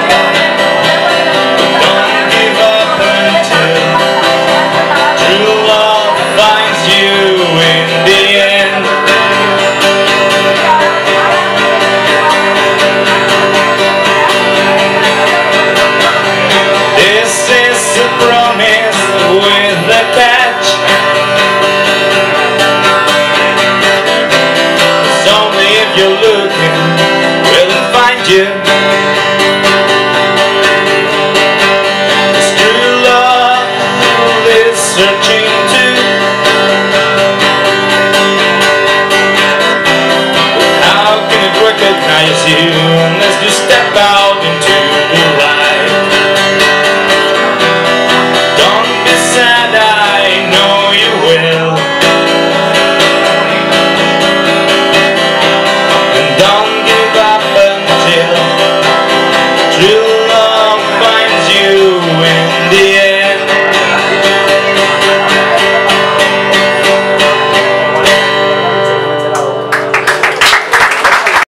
You're looking, will it find you? This true love is searching too. How can it recognize you unless you step out?